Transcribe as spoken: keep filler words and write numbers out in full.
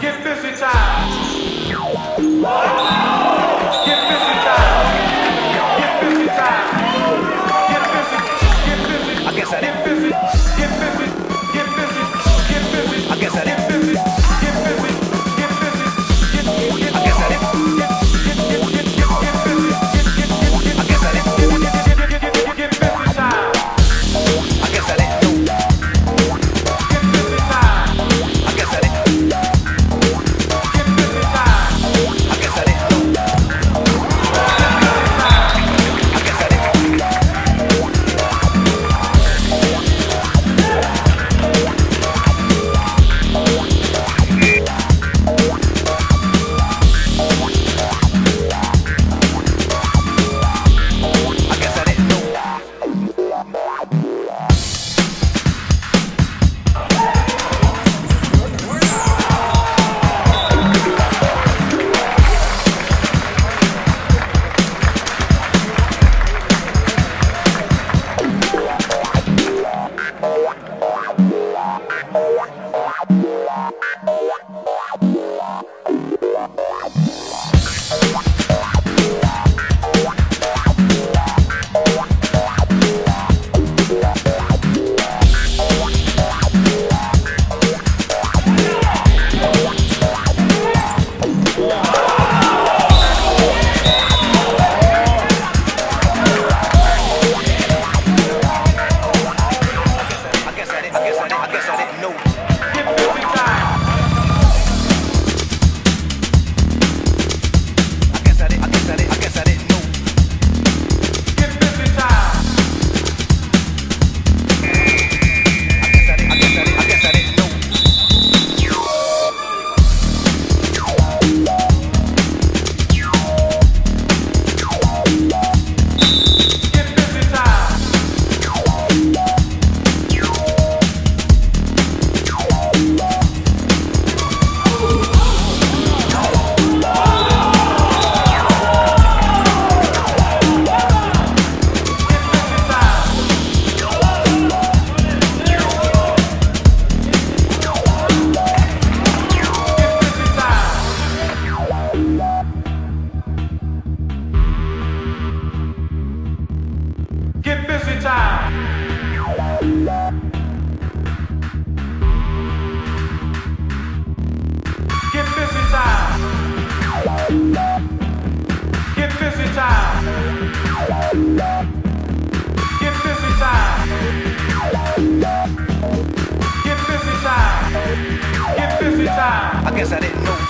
Get busy time. Get busy time. Get busy time. Get busy. Get busy. I guess I Get did. busy. Get busy. Get busy. Get busy. I guess I did. Get busy. Get busy. Get busy. Get get. I guess I did. Get get get get get get busy. Get get get. I guess I did. Get get get get get busy time. I guess I didn't know. Get busy time. I guess I didn't. Get busy time. I guess I didn't know. I guess I didn't. I guess I didn't know. I guess I didn't. I guess I didn't. I guess I didn't know. Get busy time. I guess I didn't. I guess I didn't. I guess I didn't know. Get busy time. I guess I didn't. I guess I didn't. I guess I didn't know. Get busy time. Get busy time. Get busy time. Get busy time. Get busy time. Get busy time. Get busy time. I guess I didn't know.